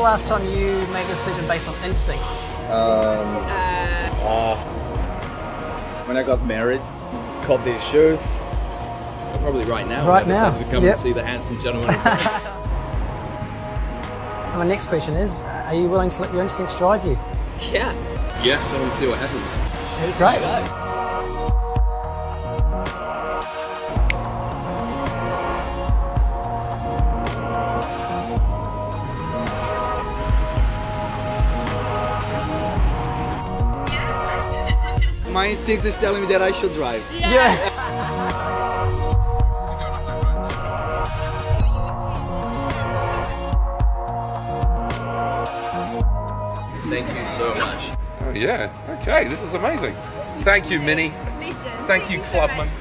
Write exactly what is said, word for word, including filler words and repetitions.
last time you made a decision based on instinct? Um, uh, when I got married, caught these shoes. Probably right now. Right I now. decided to come Yep. and see the handsome gentleman. And my next question is, uh, are you willing to let your instincts drive you? Yeah. Yes, I want to see what happens. That's great. My instinct is telling me that I should drive. Yeah. Thank you so much. Oh yeah, okay, this is amazing. Thank you, Minnie. Legend. Thank you, so Clubman. much.